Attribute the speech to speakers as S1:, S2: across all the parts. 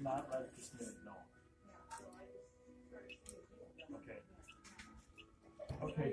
S1: not right this minute, no. Okay.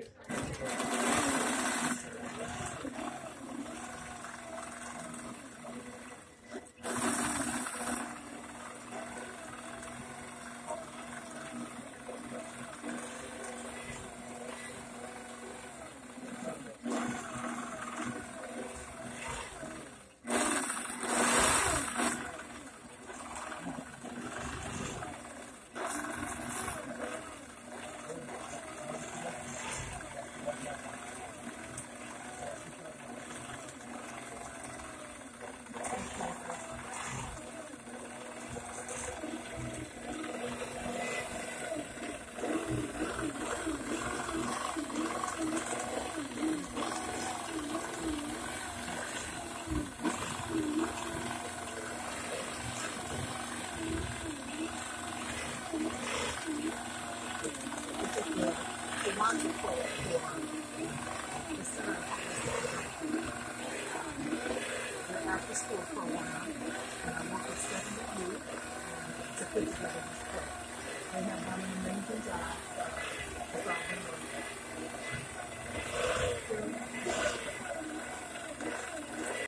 S1: After school for a while, and I work with Stephanie Youth to put together this program. They have done an amazing job.